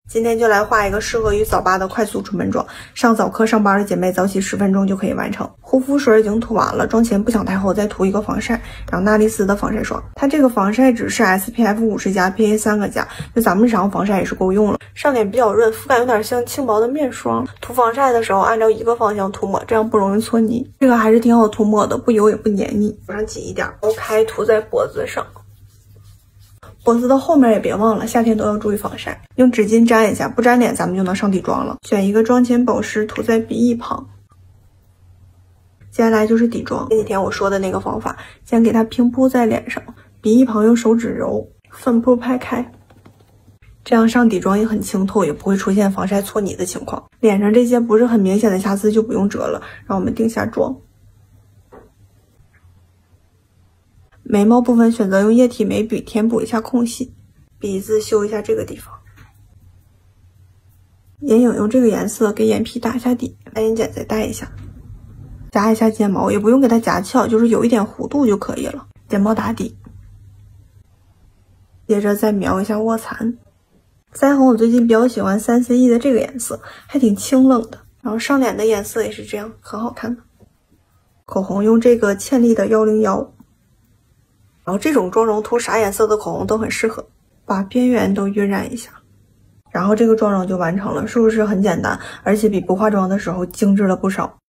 今天就来画一个适合于早八的快速出门妆，上早课上班的姐妹早起10分钟就可以完成。护肤水已经涂完了，妆前不想太厚，再涂一个防晒，然后娜丽丝的防晒霜。它这个防晒只是 SPF 50+PA 3个加，就咱们日常防晒也是够用了。上脸比较润，肤感有点像轻薄的面霜。涂防晒的时候按照一个方向涂抹，这样不容易搓泥。这个还是挺好涂抹的，不油也不黏腻。手上挤一点，然后开涂在脖子上。脖子的后面也别忘了，夏天都要注意防晒。用纸巾沾一下，不沾脸咱们就能上底妆了。选一个妆前保湿涂在鼻翼旁。接下来就是底妆，前几天我说的那个方法，先给它平铺在脸上，鼻翼旁用手指揉，粉扑拍开，这样上底妆也很清透，也不会出现防晒搓泥的情况。脸上这些不是很明显的瑕疵就不用遮了，让我们定下妆。眉毛部分选择用液体眉笔填补一下空隙，鼻子修一下这个地方。眼影用这个颜色给眼皮打一下底，把眼睑再带一下，夹一下睫毛，也不用给它夹翘，就是有一点弧度就可以了。睫毛打底，接着再描一下卧蚕。腮红我最近比较喜欢3CE 的这个颜色，还挺清冷的。然后上脸的颜色也是这样，很好看的。口红用这个倩丽的101。然后这种妆容涂啥颜色的口红都很适合，把边缘都晕染一下，然后这个妆容就完成了，是不是很简单？而且比不化妆的时候精致了不少。